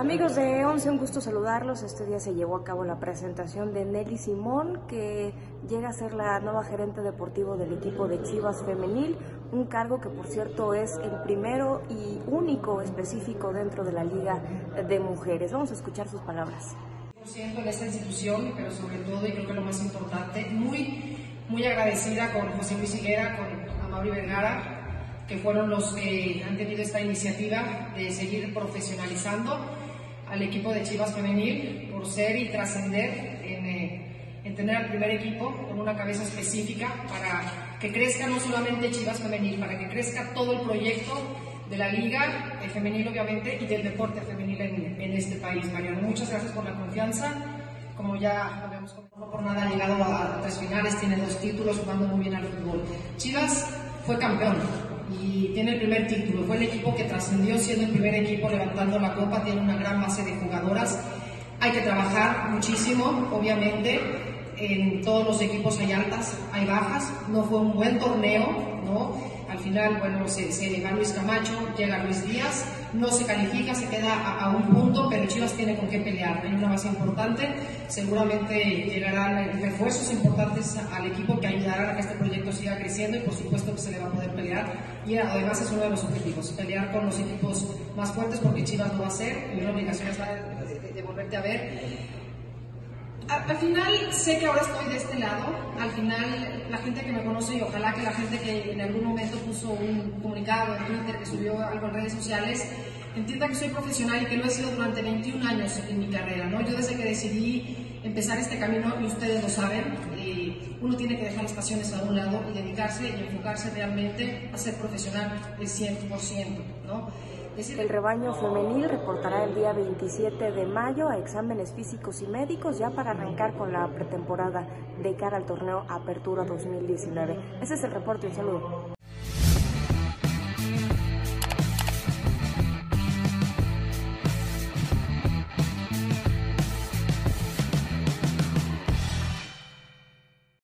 Amigos de Once, un gusto saludarlos. Este día se llevó a cabo la presentación de Nelly Simón, que llega a ser la nueva gerente deportivo del equipo de Chivas Femenil, un cargo que por cierto es el primero y único específico dentro de la Liga de Mujeres. Vamos a escuchar sus palabras. En esta institución, pero sobre todo, y creo que lo más importante, muy agradecida con José Luis Higuera, con Amaury Vergara, que fueron los que han tenido esta iniciativa de seguir profesionalizando al equipo de Chivas Femenil por ser y trascender en tener al primer equipo con una cabeza específica para que crezca no solamente Chivas Femenil, para que crezca todo el proyecto de la Liga Femenil, obviamente, y del deporte femenil en este país. Mariano, muchas gracias por la confianza. Como ya habíamos comentado, por nada ha llegado a 3 finales, tiene 2 títulos, jugando muy bien al fútbol. Chivas fue campeón y tiene el primer título, fue el equipo que trascendió siendo el primer equipo levantando la copa, tiene una gran base de jugadoras. Hay que trabajar muchísimo, obviamente, en todos los equipos hay altas, hay bajas, no fue un buen torneo, ¿no? Al final, bueno, se va Luis Camacho, llega Luis Díaz, no se califica, se queda a un punto, pero Chivas tiene con qué pelear, hay una base importante, seguramente llegarán refuerzos importantes al equipo que ayudarán a que este proyecto siga creciendo y por supuesto que se le va a poder pelear, y además es uno de los objetivos, pelear con los equipos más fuertes, porque Chivas lo va a hacer y una obligación es de volverte a ver. Al final sé que ahora estoy de este lado, al final la gente que me conoce, y ojalá que la gente que en algún momento puso un comunicado en Twitter, que subió algo en redes sociales, entienda que soy profesional y que lo he sido durante 21 años en mi carrera, ¿no? Yo desde que decidí empezar este camino, y ustedes lo saben, uno tiene que dejar las pasiones a un lado y dedicarse y enfocarse realmente a ser profesional del 100%, ¿no? El rebaño femenil reportará el día 27 de mayo a exámenes físicos y médicos ya para arrancar con la pretemporada de cara al torneo Apertura 2019. Ese es el reporte, un saludo.